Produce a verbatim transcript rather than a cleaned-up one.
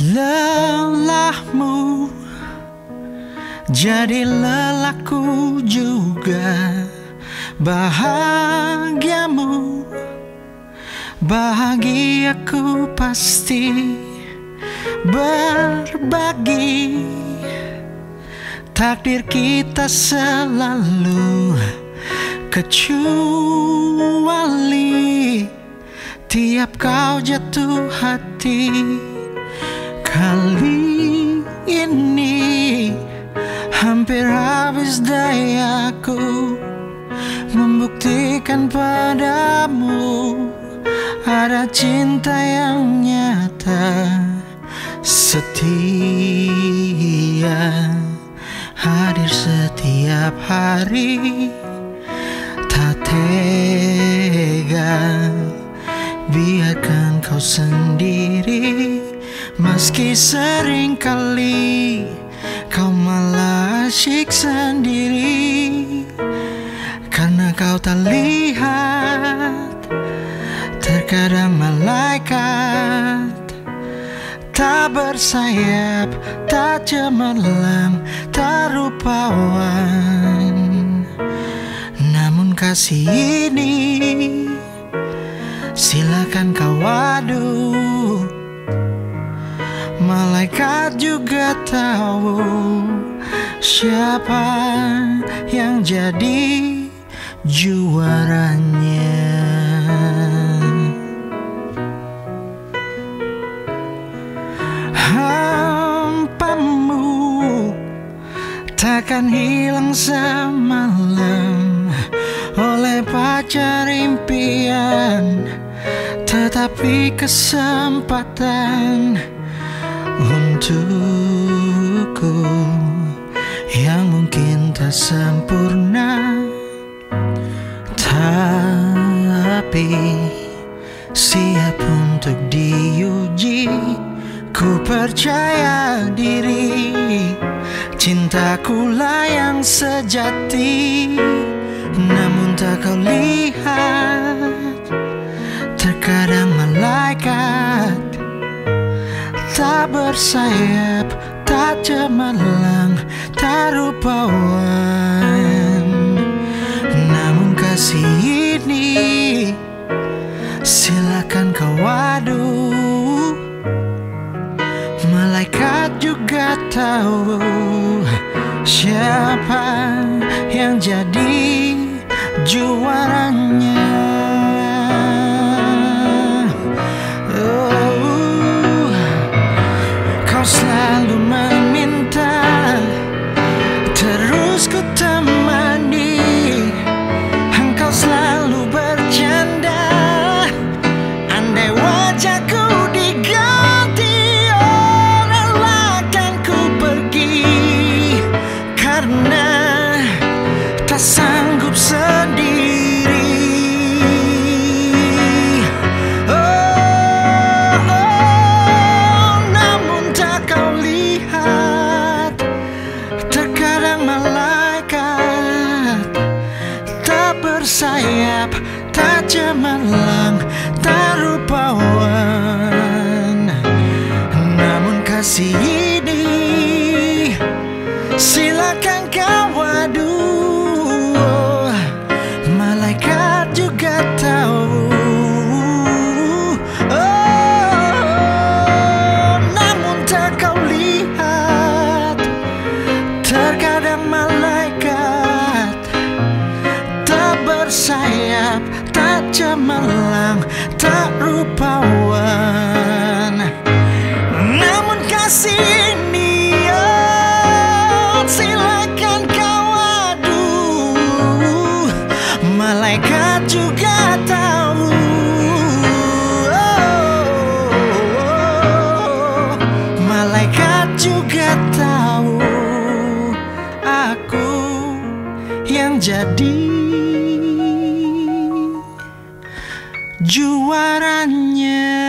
Lelahmu jadi lelahku juga, bahagiamu bahagiaku pasti berbagi. Takdir kita selalu kecuali tiap kau jatuh hati. Kali ini hampir habis dayaku membuktikan padamu ada cinta yang nyata, setia, hadir setiap hari. Tak tega biarkan kau sendiri, meski sering kali kau malah asyik sendiri. Karena kau tak lihat, terkadang malaikat tak bersayap, tak cemerlang, tak rupawan. Namun kasih ini silakan kau adu, malaikat juga tahu siapa yang jadi juaranya. Hampamu takkan hilang semalam oleh pacar impian, tetapi kesempatan untukku yang mungkin tak sempurna, tapi siap untuk diuji. Ku percaya diri, cintakulah yang sejati. Namun tak kau lihat, terkadang malaikat tak bersayap, tak cemerlang, tak rupawan. Namun kasih ini silakan kau adu, malaikat juga tahu siapa yang jadi juaranya. Oh, kau selalu meminta, terus ku temani. Engkau selalu bercanda, andai wajahku diganti, oh relakan ku pergi. Karena tak sanggup sendiri. Oh, oh, namun tak kau lihat, terkadang malaikat tak bersayap, tak cemerlang, tak rupawan. Namun kasih ini silakan kau adu, malaikat juga tahu. Oh, namun tak kau lihat, terkadang malaikat tak bersayap, tak cemerlang, tak rupawan. Namun kasih ini, oh, silakan kau adu, malaikat juga tahu. Oh, oh, malaikat juga tahu aku yang jadi juaranya.